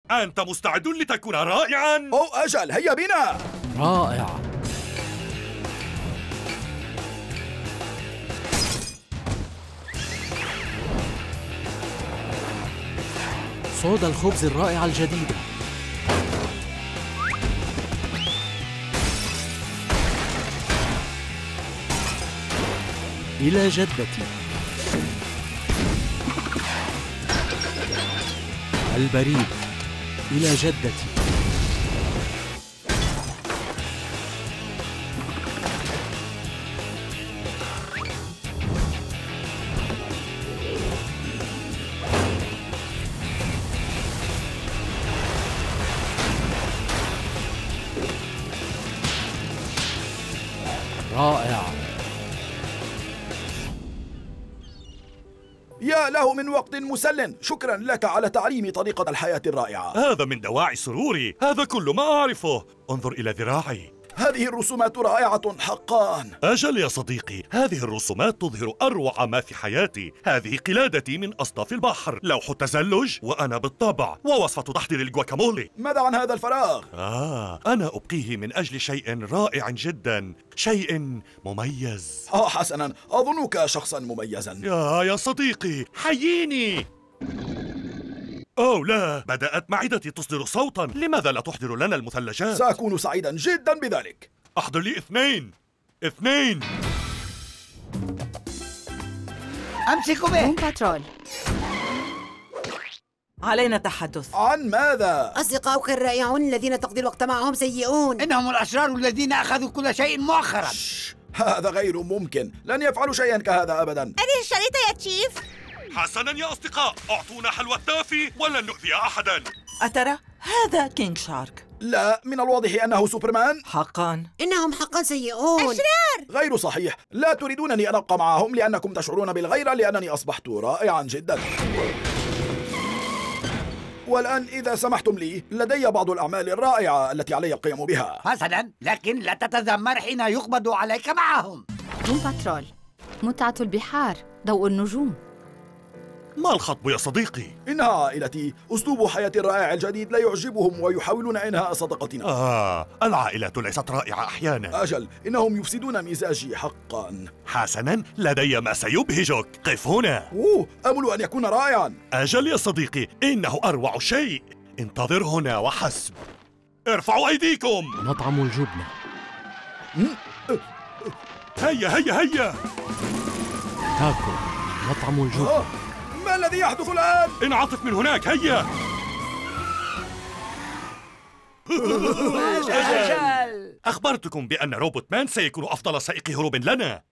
أنت مستعد لتكون رائعاً؟ أو أجل، هيا بنا. رائع. صودا الخبز الرائعة الجديدة. إلى جدتي. البريد. إلى جدتي. رائع. يا له من وقت مسل. شكرا لك على تعليمي طريقة الحياة الرائعة. هذا من دواعي سروري. هذا كل ما أعرفه. انظر إلى ذراعي. هذه الرسومات رائعة حقا. أجل يا صديقي، هذه الرسومات تظهر أروع ما في حياتي. هذه قلادتي من أصداف البحر، لوح التزلج، وأنا بالطبع، ووصفة تحضير الجواكامولي. ماذا عن هذا الفراغ؟ أنا أبقيه من أجل شيء رائع جدا، شيء مميز. حسنا، أظنك شخصا مميزا. يا صديقي، حييني. أوه لا، بدأت معدتي تصدر صوتا. لماذا لا تحضر لنا المثلجات؟ سأكون سعيدا جدا بذلك. أحضر لي اثنين. أمسكوا به. بوم باترول. علينا التحدث. عن ماذا؟ أصدقاؤك الرائعون الذين تقضي الوقت معهم سيئون. إنهم الأشرار الذين أخذوا كل شيء مؤخرا. هذا غير ممكن. لن يفعلوا شيئا كهذا أبدا. هذه الشريطة يا تشيف. حسنا يا أصدقاء، أعطونا حلوى التافي ولن نؤذي أحدا. أترى هذا كينج شارك؟ لا، من الواضح أنه سوبرمان. حقا إنهم حقا سيئون. أشرار. غير صحيح. لا تريدونني أن أبقى معهم لأنكم تشعرون بالغيرة لأنني أصبحت رائعا جدا. والآن إذا سمحتم لي، لدي بعض الأعمال الرائعة التي علي القيام بها. حسنا، لكن لا تتذمر حين يقبض عليك معهم. بوم باترول. متعة البحار. ضوء النجوم. ما الخطب يا صديقي؟ إنها عائلتي. أسلوب حياة الرائع الجديد لا يعجبهم ويحاولون إنهاء صداقتنا. العائلة ليست رائعة أحيانا. أجل، إنهم يفسدون مزاجي حقا. حسنا، لدي ما سيبهجك. قف هنا. أمل أن يكون رائعا. أجل يا صديقي، إنه أروع شيء. انتظر هنا وحسب. ارفعوا أيديكم. مطعم الجبنة. هيا. تاكو. مطعم الجبنة. ما الذي يحدث الآن؟ انعطف من هناك، هيا. أجل. أخبرتكم بأن روبوت مان سيكون أفضل سائق هروب لنا.